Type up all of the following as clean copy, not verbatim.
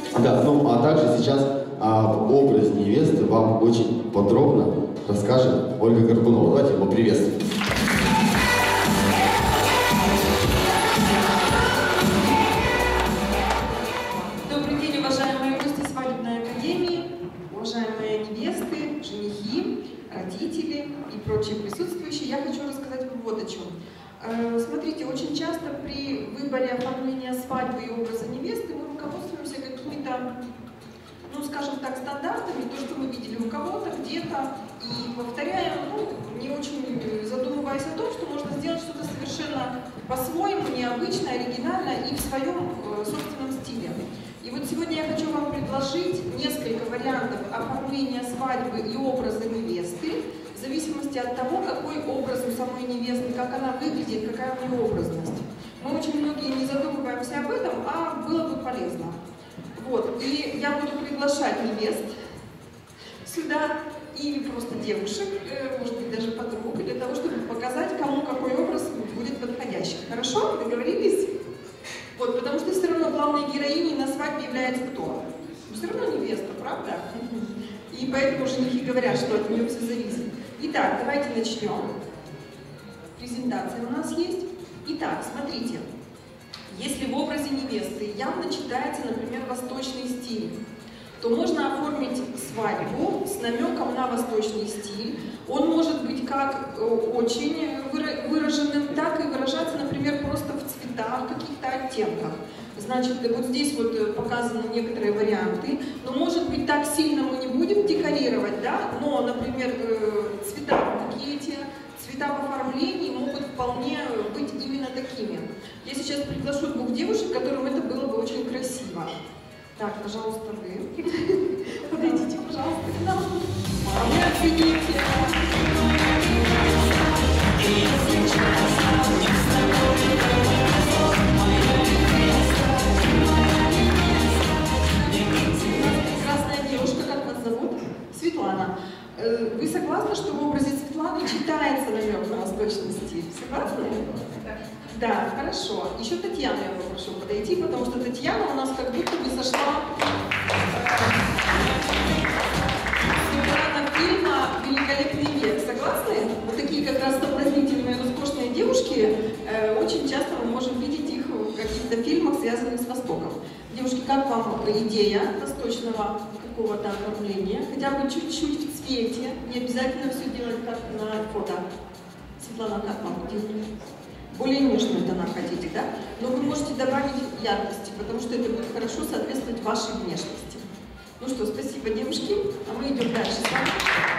Да, ну а также сейчас об образе невесты вам очень подробно расскажет Ольга Горбунова. Давайте его приветствуем. Добрый день, уважаемые гости Свадебной академии, уважаемые невесты, женихи, родители и прочие присутствующие. Я хочу рассказать вам вот о чем. Смотрите, очень часто при выборе оформления свадьбы и образа невесты мы руководствуемся какими-то, ну, скажем так, стандартами, то, что мы видели у кого-то, где-то, и повторяем, ну, не очень задумываясь о том, что можно сделать что-то совершенно по-своему, необычно, оригинально и в своем собственном стиле. И вот сегодня я хочу вам предложить несколько вариантов оформления свадьбы и образа невесты, в зависимости от того, какой образ у самой невесты, как она выглядит, какая у нее образность. Мы очень многие не задумываемся об этом, а было бы полезно. Вот, и я буду приглашать невест сюда, или просто девушек, может быть, даже подруг, для того, чтобы показать, кому какой образ будет подходящий. Хорошо? Договорились? Вот, потому что все равно главной героиней на свадьбе является кто? Все равно невеста, правда? И поэтому женихи говорят, что от нее все зависит. Итак, давайте начнем. Презентация у нас есть. Итак, смотрите. Если в образе невесты явно читается, например, восточный стиль, то можно оформить свадьбу с намеком на восточный стиль. Он может быть как очень выраженным, так и выражаться, например, просто в цветах, каких-то оттенках. Значит, вот здесь вот показаны некоторые варианты. Но, может быть, так сильно мы не будем декорировать, да? Но, например, цвета в букете, цвета в оформлении могут вполне быть именно такими. Я сейчас приглашу двух девушек, которым это было бы очень красиво. Так, пожалуйста, вы. Подойдите, пожалуйста, к нам. Вы оцените. Прекрасная девушка, как вас зовут? Светлана. Вы согласны, что в образе Светланы читается намек на восточный стиль? Согласны? Да, хорошо. Еще Татьяну я попрошу подойти, потому что Татьяна у нас как будто бы сошла с фильма «Великолепный век». Согласны? Вот такие как раз соблазнительные, роскошные девушки, очень часто мы можем видеть их в каких-то фильмах, связанных с Востоком. Девушки, как вам идея восточного какого-то оформления? Хотя бы чуть-чуть в цвете, не обязательно все делать как на фото. Светлана, как вам идея? Более нежную тона хотите, да? Но вы можете добавить яркости, потому что это будет хорошо соответствовать вашей внешности. Ну что, спасибо, девушки. А мы идем дальше с вами.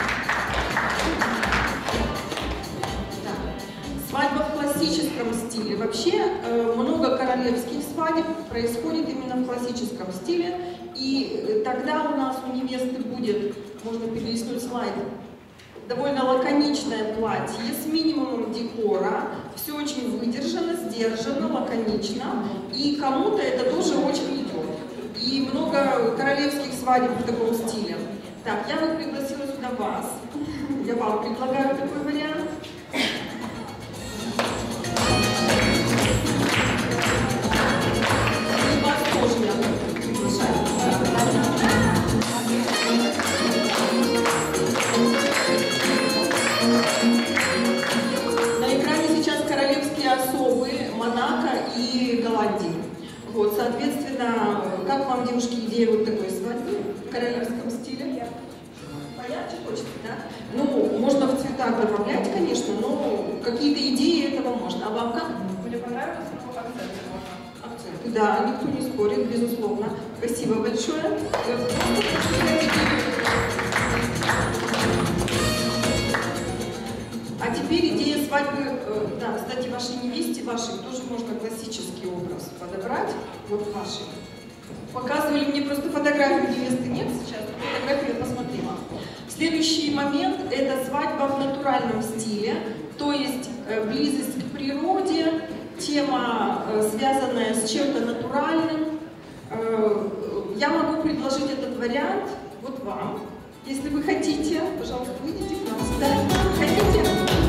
Да. Свадьба в классическом стиле. Вообще, много королевских свадеб происходит именно в классическом стиле. И тогда у нас у невесты будет, можно перелистнуть слайд, довольно лаконичное платье с минимумом декора, все очень выдержано, сдержано, лаконично, и кому-то это тоже очень идет. И много королевских свадеб в таком стиле. Так, я бы пригласила сюда вас. Я вам предлагаю такой вариант. И вас тоже я приглашаю. На экране сейчас королевские особы Монако и Голландии. Вот, соответственно, как вам, девушки, идея вот такой свадьбы в королевском стиле? Поярче хочется, да? Ну, можно в цветах добавлять, конечно, но какие-то идеи этого можно. А вам как? Мне понравилось, но акценты можно. Акценты, да, никто не спорит, безусловно. Спасибо большое. А теперь идея свадьбы, да, кстати, вашей невесте, вашей тоже можно классический образ подобрать, вот вашей. Показывали мне просто фотографию невесты, нет сейчас, фотографию я посмотрела. Следующий момент – это свадьба в натуральном стиле, то есть близость к природе, тема, связанная с чем-то натуральным. Я могу предложить этот вариант вот вам. Если вы хотите, пожалуйста, выйдите к нам сюда. Хотите?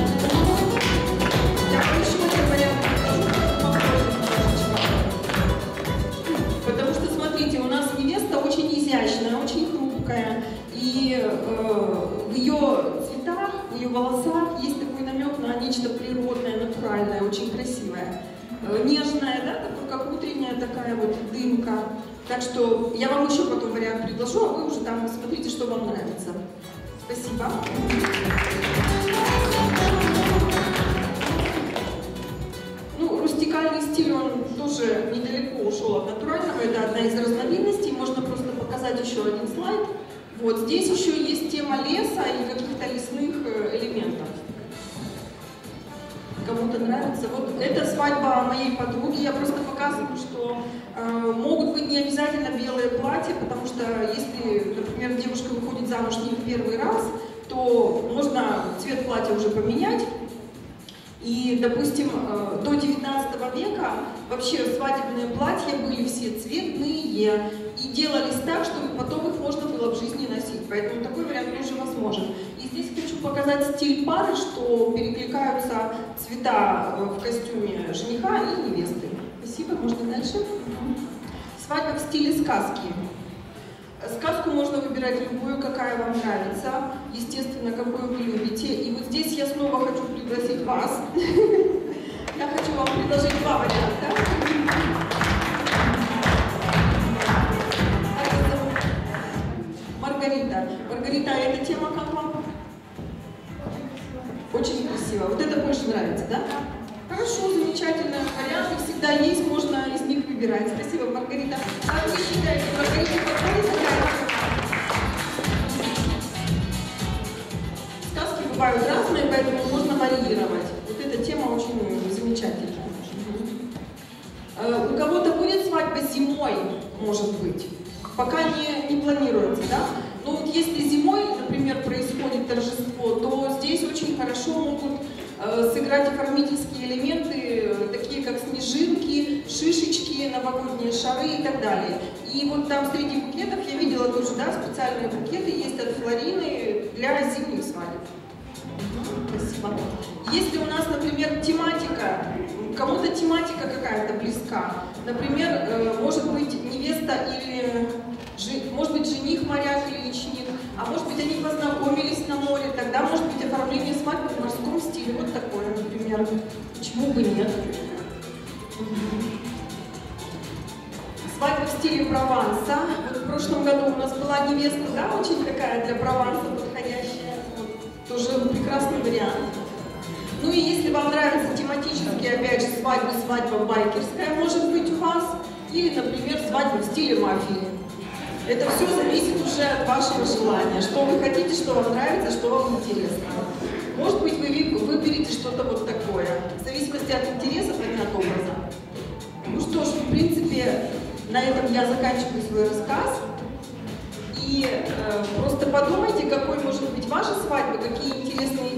Я еще этот вариант покажу. Потому что, смотрите, у нас невеста в ее цветах, в ее волосах есть такой намек на нечто природное, натуральное, очень красивое. Нежная, да, такой, как утренняя такая вот дымка. Так что я вам еще потом вариант предложу, а вы уже там смотрите, что вам нравится. Спасибо. Ну, рустикальный стиль, он тоже недалеко ушел от натурального. Это одна из разновидностей. Можно просто показать еще один слайд. Вот здесь еще есть тема леса и каких-то лесных элементов. Кому-то нравится. Вот это свадьба моей подруги. Я просто показываю, что могут быть не обязательно белые платья, потому что если, например, девушка выходит замуж не в первый раз, то можно цвет платья уже поменять. И, допустим, до 19 века вообще свадебные платья были все цветные и делались так, чтобы потом их можно было в жизни носить. Поэтому такой вариант тоже возможен. И здесь хочу показать стиль пары, что перекликаются цвета в костюме жениха и невесты. Спасибо, можно дальше. Свадьба в стиле сказки. Сказку можно выбирать любую, какая вам нравится, естественно, какую вы любите. И вот здесь я снова хочу пригласить вас. Я хочу вам предложить два варианта. Маргарита. Маргарита, эта тема как вам? Очень красиво. Вот это больше нравится, да? Хорошо, замечательно. Варианты всегда есть, можно из них выбирать. Спасибо, Маргарита. Как вы считаете, Маргарита подходит? Сказки бывают разные, поэтому можно варьировать. Вот эта тема очень замечательная. У кого-то будет свадьба зимой, может быть. Пока не планируется, да? Но вот если зимой, например, происходит торжество, то здесь очень хорошо могут сыграть оформительские элементы, такие как снежинки, шишечки, новогодние шары и так далее. И вот там среди букетов я видела тоже, да, специальные букеты есть от Флорины для зимних свадеб. Спасибо. Если у нас, например, тематика, кому-то тематика какая-то близка, например, может быть невеста или, может быть, жених моряк или личник, а может быть, они познакомились на море, тогда может быть оформление свадьбы в морском стиле, вот такое, например. Почему бы нет? Свадьба в стиле Прованса. Вот в прошлом году у нас была невеста, да, очень такая для Прованса подходящая. Вот, тоже прекрасный вариант. Ну и если вам нравится тематически, опять же, свадьба байкерская, может быть, у вас, или, например, свадьба в стиле мафии. Это все зависит уже от вашего желания, что вы хотите, что вам нравится, что вам интересно. Может быть, вы выберете что-то вот такое, в зависимости от интересов и от образа. Ну что ж, в принципе, на этом я заканчиваю свой рассказ. И просто подумайте, какой может быть ваша свадьба, какие интересные